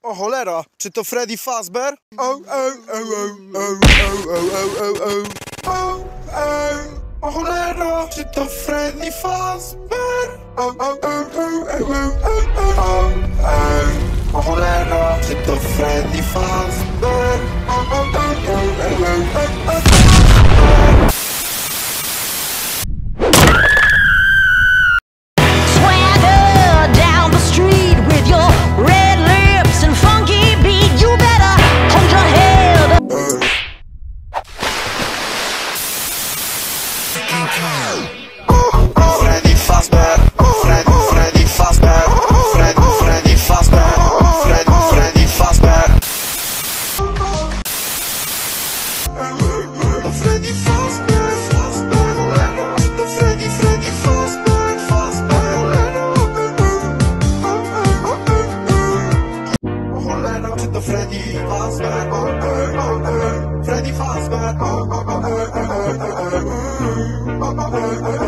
O cholera, czy to Freddy Fazbear? O cholera, czy to Freddy Fazbear? O cholera, czy to Freddy Fazbear? Freddy Fazbear, Freddy Fazbear, Freddy Fazbear, Freddy Fazbear. Freddy Fazbear, Freddy Fazbear, cholera, czy to Freddy Fazbear, Freddy Fazbear.